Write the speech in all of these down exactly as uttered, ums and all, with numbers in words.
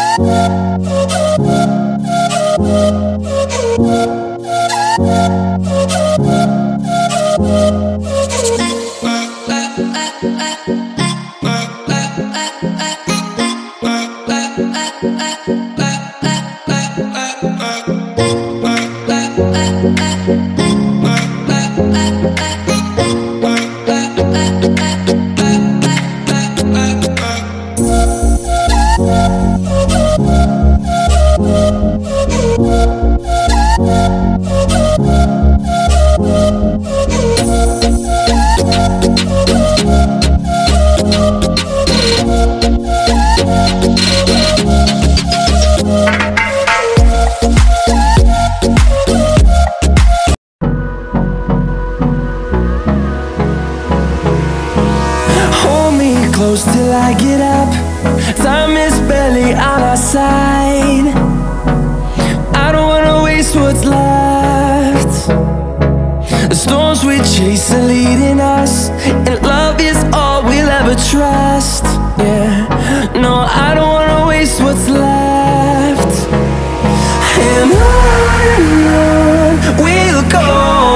Close till I get up. Time is barely on our side. I don't wanna waste what's left. The storms we chase are leading us, and love is all we'll ever trust. Yeah, no, I don't wanna waste what's left. And on and on we'll go,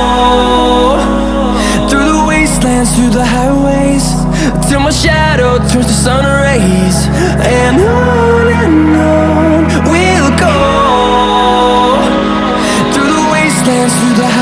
through the wastelands, through the highways, till my shadow turns to sun rays. And on and on we'll go, through the wastelands, through the